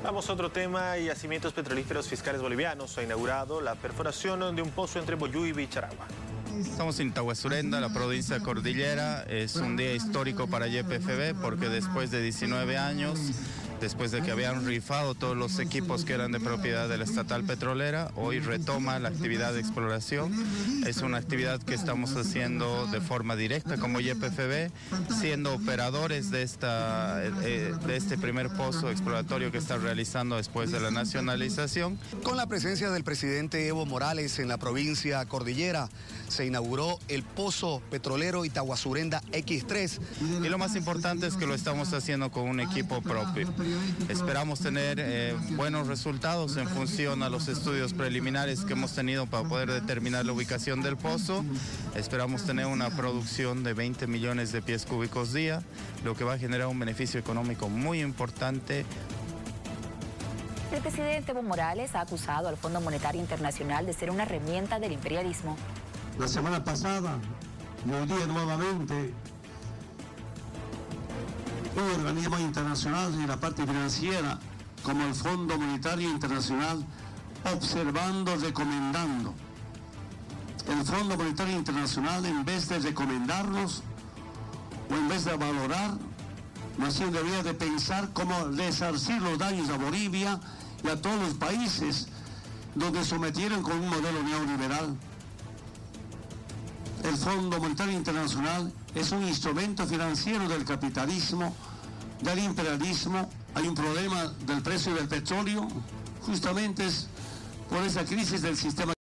Vamos a otro tema. Yacimientos Petrolíferos Fiscales Bolivianos ha inaugurado la perforación de un pozo entre Boyú y Bicharagua. Estamos en Tahuasurenda, la provincia de Cordillera. Es un día histórico para YPFB porque después de 19 años, después de que habían rifado todos los equipos que eran de propiedad de la estatal petrolera, hoy retoma la actividad de exploración. Es una actividad que estamos haciendo de forma directa como YPFB, siendo operadores de este primer pozo exploratorio que está realizando después de la nacionalización. Con la presencia del presidente Evo Morales en la provincia Cordillera, se inauguró el pozo petrolero Tahuasurenda X3. Y lo más importante es que lo estamos haciendo con un equipo propio. Esperamos tener buenos resultados en función a los estudios preliminares que hemos tenido para poder determinar la ubicación del pozo. Esperamos tener una producción de 20 millones de pies cúbicos día, lo que va a generar un beneficio económico muy importante. El presidente Evo Morales ha acusado al Fondo Monetario Internacional de ser una herramienta del imperialismo. La semana pasada y hoy día nuevamente un organismo internacional en la parte financiera como el Fondo Monetario Internacional observando, recomendando. El Fondo Monetario Internacional, en vez de recomendarnos o en vez de valorar, más bien debería de pensar cómo resarcir los daños a Bolivia y a todos los países donde sometieron con un modelo neoliberal. El Fondo Monetario Internacional es un instrumento financiero del capitalismo, del imperialismo. Hay un problema del precio del petróleo, justamente es por esa crisis del sistema